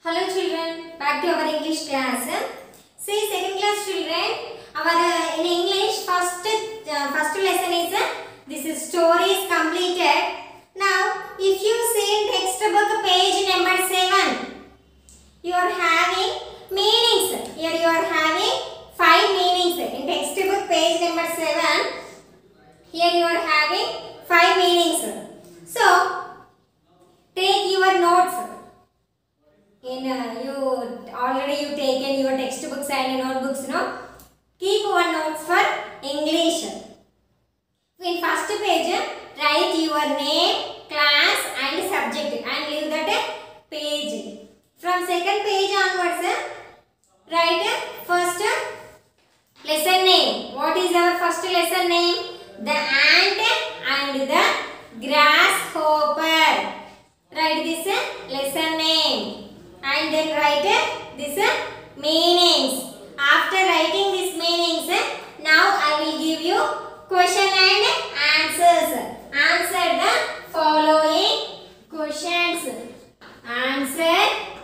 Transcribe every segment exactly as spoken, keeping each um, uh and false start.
Hello children, back to our English class. See, second class children, our uh, in English first uh, first lesson is uh, this is story is completed. Now, if you see in textbook page number seven, you are having meanings. Here you are having five meanings in textbook page number seven. Here you are having five meanings. So, take your notes. In uh, you already you taken your textbooks and notebooks, no? Keep one notes for English. In first page, write your name, class and subject and leave that page. From second page onwards, write first lesson name. What is our first lesson name? The ant and the grasshopper. Write this lesson name. And then write this meanings. After writing these meanings, now I will give you question and answers. Answer the following questions. Answer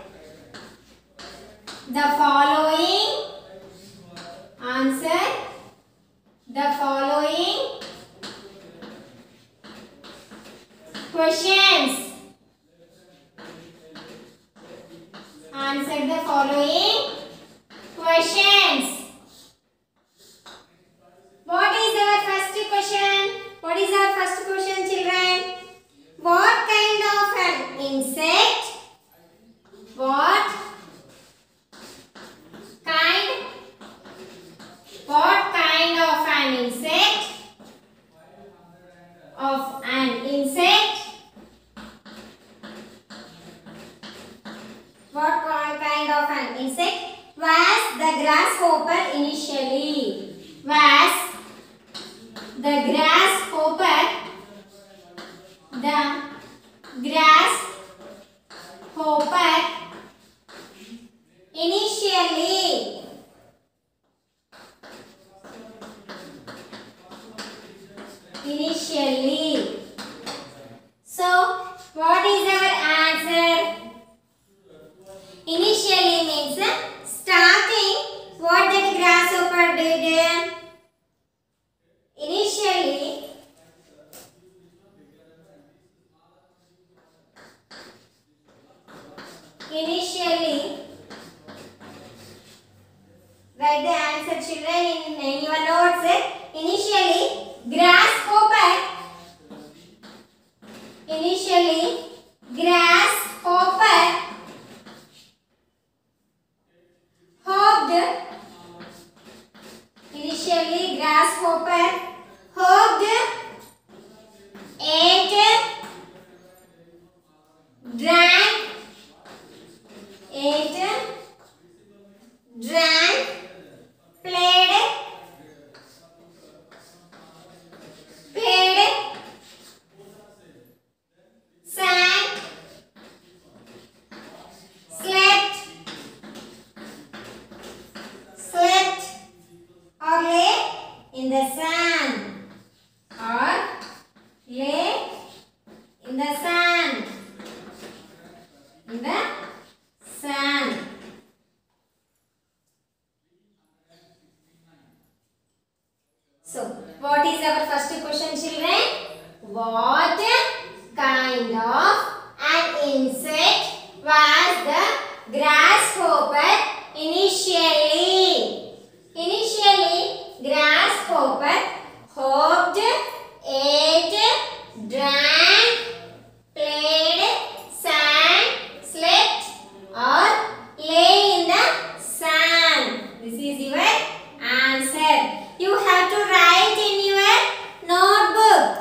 the following. Answer the following questions. Answer the following questions. What is our first question? What is our first question, children? What kind of an insect? What kind? What kind of an insect? Of an insect? What kind of an insect was the grasshopper initially? Was the grasshopper the grasshopper initially? Initially. So, what is our answer? Initially means starting. What that grasshopper did? Initially, initially, write the answer, children, in, in your notes. Initially, grasshopper. Initially, grasshopper hopped. Initially, grasshopper hopped, ate, drank, ate, drank, played, paid, sang, slept, slept or lay in the sun, or lay in the sun, in the sun. So, what is our first question, children? What kind of an insect was the grasshopper initially? Initially, grasshopper hopped, ate, drank, played, sang, slept, or lay in the sun. This is your answer. You have to write in your notebook.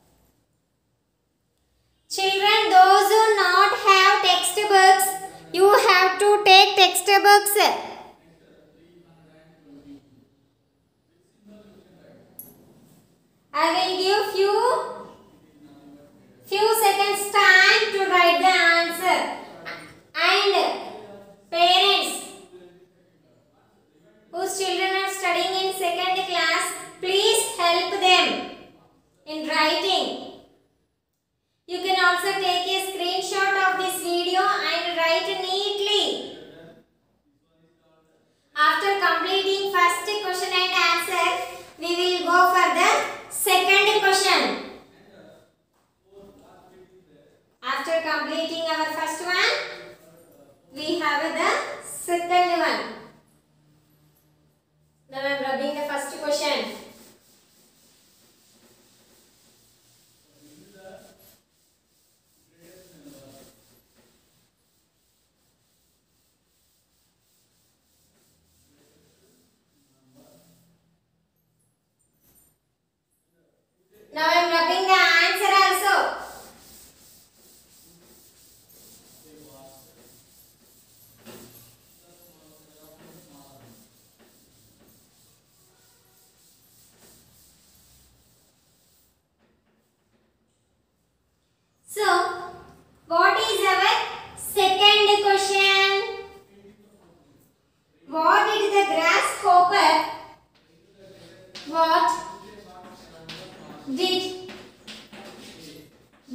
Children, those who not have textbooks, you have to take textbooks. I will give few few seconds time to write the answer. And parents whose children are studying in second class, please help them in writing. You can also take a screenshot of this video and write neatly.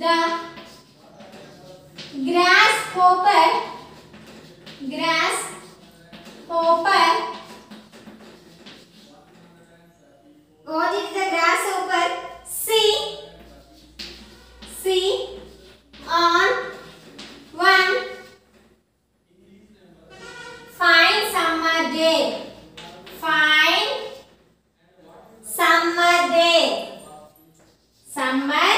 The grasshopper, grasshopper, what is the grasshopper? See, see on one fine summer day, fine summer day, summer,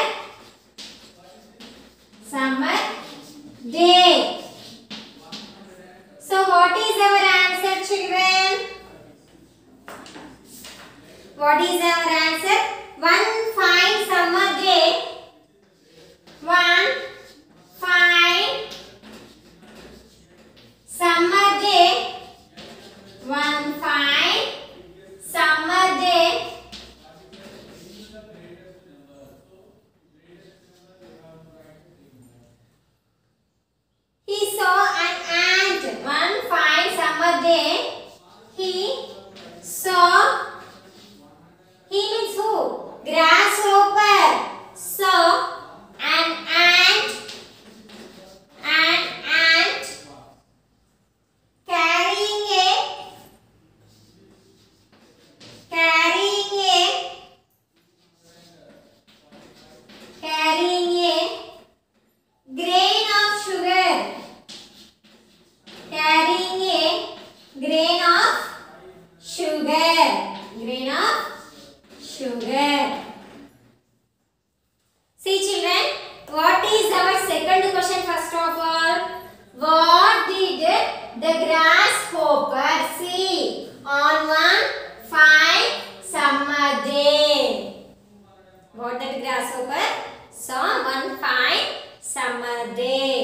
summer day. So what is our answer, children? What is our answer? One fine summer day. One fine summer day. One fine summer day. He saw an ant. One fine summer day. He saw. He means who? Grasshopper. Saw an ant. An ant carrying a carrying a carrying a grain of sugar. Carrying a grain of sugar. Grain of sugar. See children, what is our second question first of all? What did the grasshopper see on one fine summer day? What did the grasshopper saw on one fine summer day?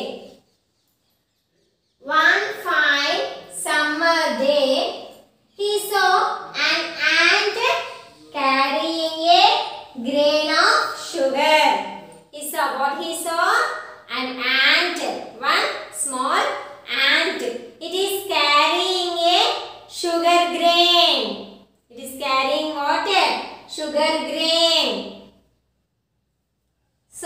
One fine summer day, he saw an ant carrying a grain of sugar. He saw what he saw? An ant. One small ant. It is carrying a sugar grain. It is carrying what? Sugar grain. So,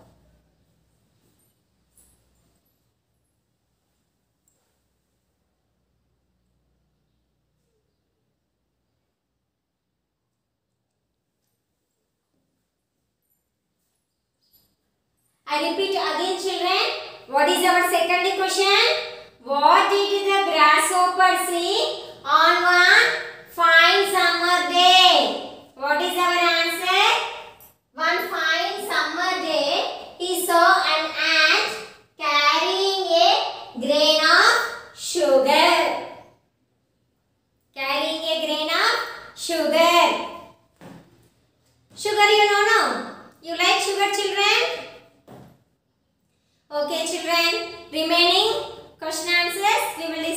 I repeat again children. What is our second question? What did the grasshopper see on one fine summer day? What is our answer? One fine summer day, he saw an ant carrying a grain of sugar. Carrying a grain of sugar. Sugar you know no? You like sugar children? Okay children, remaining question answers we will